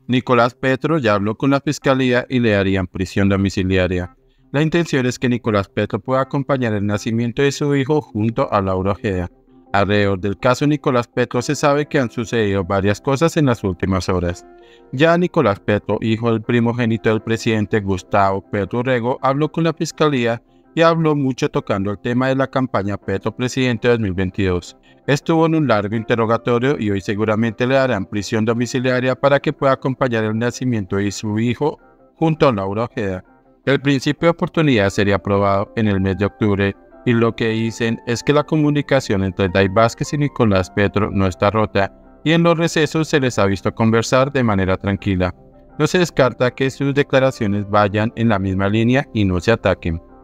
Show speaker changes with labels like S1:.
S1: Nicolás Petro ya habló con la fiscalía y le darían prisión domiciliaria. La intención es que Nicolás Petro pueda acompañar el nacimiento de su hijo junto a Laura Ojeda. Alrededor del caso Nicolás Petro se sabe que han sucedido varias cosas en las últimas horas. Ya Nicolás Petro, hijo del primogénito del presidente Gustavo Petro Urrego, habló con la fiscalía y habló mucho tocando el tema de la campaña Petro Presidente 2022. Estuvo en un largo interrogatorio y hoy seguramente le darán prisión domiciliaria para que pueda acompañar el nacimiento de su hijo junto a Laura Ojeda. El principio de oportunidad sería aprobado en el mes de octubre y lo que dicen es que la comunicación entre Day Vázquez y Nicolás Petro no está rota y en los recesos se les ha visto conversar de manera tranquila. No se descarta que sus declaraciones vayan en la misma línea y no se ataquen.